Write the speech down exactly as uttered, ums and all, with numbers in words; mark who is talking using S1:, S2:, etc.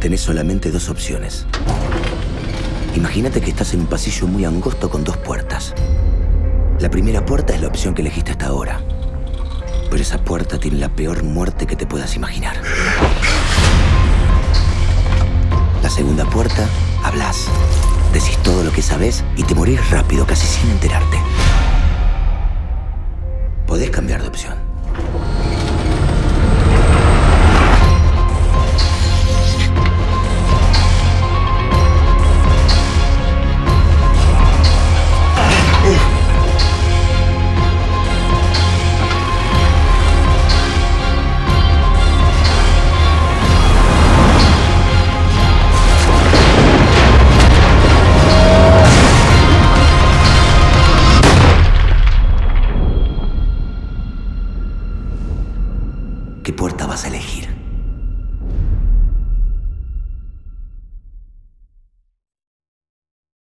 S1: Tenés solamente dos opciones. Imagínate que estás en un pasillo muy angosto con dos puertas. La primera puerta es la opción que elegiste hasta ahora. Pero esa puerta tiene la peor muerte que te puedas imaginar. La segunda puerta, hablas. Decís todo lo que sabés y te morís rápido, casi sin enterarte. Podés cambiar de opción. ¿Qué puerta vas a elegir?